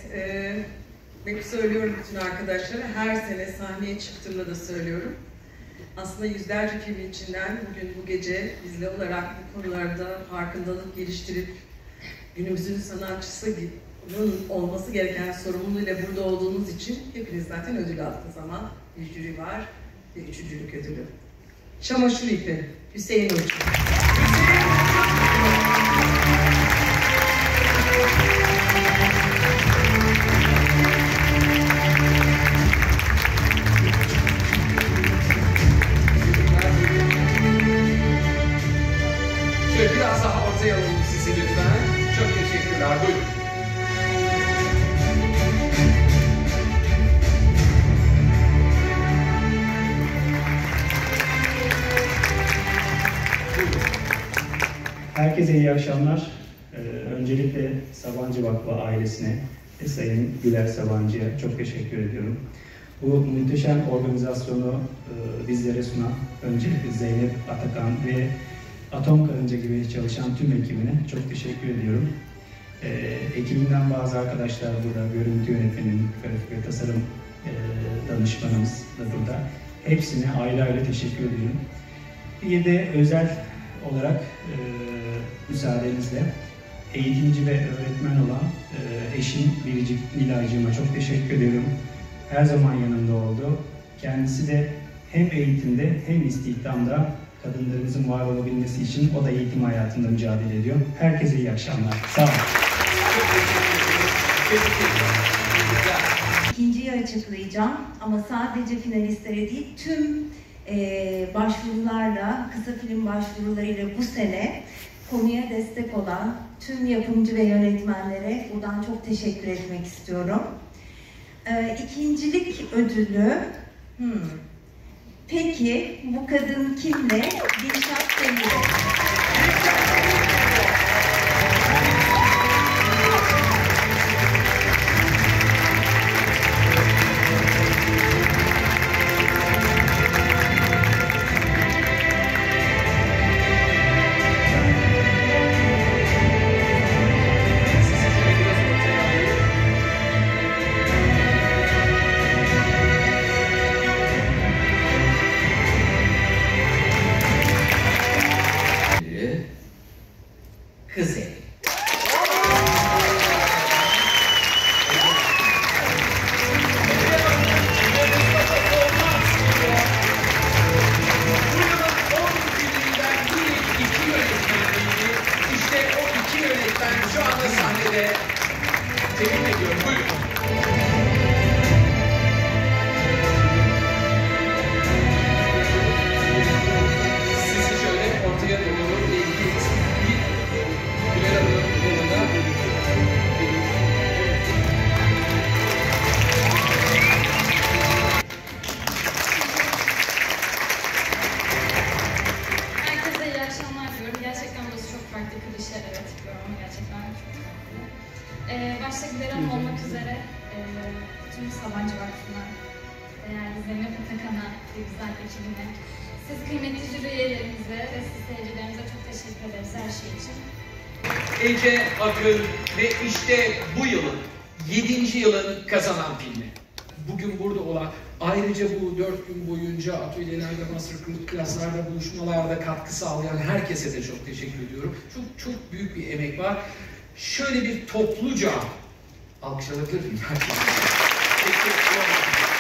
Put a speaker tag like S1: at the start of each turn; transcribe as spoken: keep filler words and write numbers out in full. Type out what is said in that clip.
S1: e, hep söylüyorum bütün arkadaşlara, her sene sahneye çıktığımda da söylüyorum. Aslında yüzlerce filmin içinden bugün bu gece bizle olarak bu konularda farkındalık geliştirip günümüzün sanatçısının olması gereken sorumluluğuyla burada olduğunuz için hepiniz zaten ödül aldınız ama bir jüri var ve üçüncülük ödülü. Çamaşır ipi, Hüseyin Uçuk.
S2: Şöyle biraz daha ortaya alalım sizi lütfen. Çok teşekkürler. Buyurun.
S3: Herkese iyi akşamlar. Ee, öncelikle Sabancı Vakfı ailesine ve Sayın Güler Sabancı'ya çok teşekkür ediyorum. Bu muhteşem organizasyonu e, bizlere sunan öncelikle Zeynep, Atakan ve Atom Karınca gibi çalışan tüm ekibine çok teşekkür ediyorum. E, ekibimden bazı arkadaşlar burada, görüntü yönetmenim, grafik ve tasarım e, danışmanımız da burada. Hepsine ayrı ayrı teşekkür ediyorum. Bir de özel olarak e, müsaadenizle eğitimci ve öğretmen olan e, eşim Biricik Nilaycığıma çok teşekkür ediyorum. Her zaman yanımda oldu. Kendisi de hem eğitimde hem istihdamda kadınlarımızın var olabilmesi için o da eğitim hayatında mücadele ediyor. Herkese iyi akşamlar. Sağ olun.
S4: İkinciyi açıklayacağım ama sadece finalistlere değil tüm e, başvurularla, kısa film başvurularıyla bu sene konuya destek olan tüm yapımcı ve yönetmenlere buradan çok teşekkür etmek istiyorum. E, ikincilik ödülü, hmm. Peki bu kadın kimle? Dilşat Demir.
S2: Kız evi. İşte o iki yönetmen şu anda sahnede. Tebrik ediyorum. Buyurun. Sizi şöyle ortaya doğru
S5: Herkese iyi akşamlar diyorum. Gerçekten burası çok farklı klişe, evet biliyorum ama gerçekten çok farklı. Ee, başta Güler'in olmak üzere e, tüm Sabancı Vakfı'na, değerli Zeynep Atakan'a ve güzel ekibine, siz kıymetli jüri üyelerimize ve siz seyircilerimize çok teşekkür ederiz her şey için.
S2: Ece Akın ve işte bu yılın, yedinci yılın kazanan filmi. Bugün burada olan, ayrıca bu dört gün boyunca atölyelerde, masterclass'larda, buluşmalarda katkı sağlayan herkese de çok teşekkür ediyorum. Çok çok büyük bir emek var. Şöyle bir topluca alkış alabilir miyim? Teşekkür ederim.